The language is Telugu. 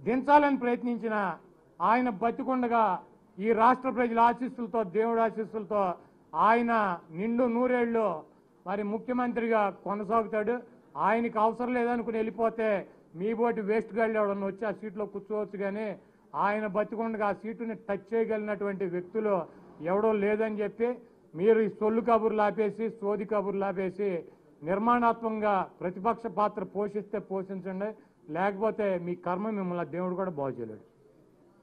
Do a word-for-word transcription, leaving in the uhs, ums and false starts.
దించాలని ప్రయత్నించిన ఆయన బతికుండగా ఈ రాష్ట్ర ప్రజల ఆశీస్సులతో దేవుడి ఆశీస్సులతో ఆయన నిండు నూరేళ్ళు మరి ముఖ్యమంత్రిగా కొనసాగుతాడు. ఆయనకి అవసరం లేదనుకుని వెళ్ళిపోతే మీ బోటి వేస్ట్ గాళ్ళు ఎవడన్నా వచ్చి ఆ సీట్లో కూర్చోవచ్చు, కానీ ఆయన బతికుండగా ఆ సీటుని టచ్ చేయగలిగినటువంటి వ్యక్తులు ఎవడో లేదని చెప్పి మీరు ఈ సొల్లు కబుర్లు ఆపేసి సోది కబుర్లు ఆపేసి నిర్మాణాత్మకంగా ప్రతిపక్ష పాత్ర పోషిస్తే పోషించండి, లేకపోతే మీ కర్మ మిమ్మల్ని దేవుడు కూడా బాగు చేయలేడు.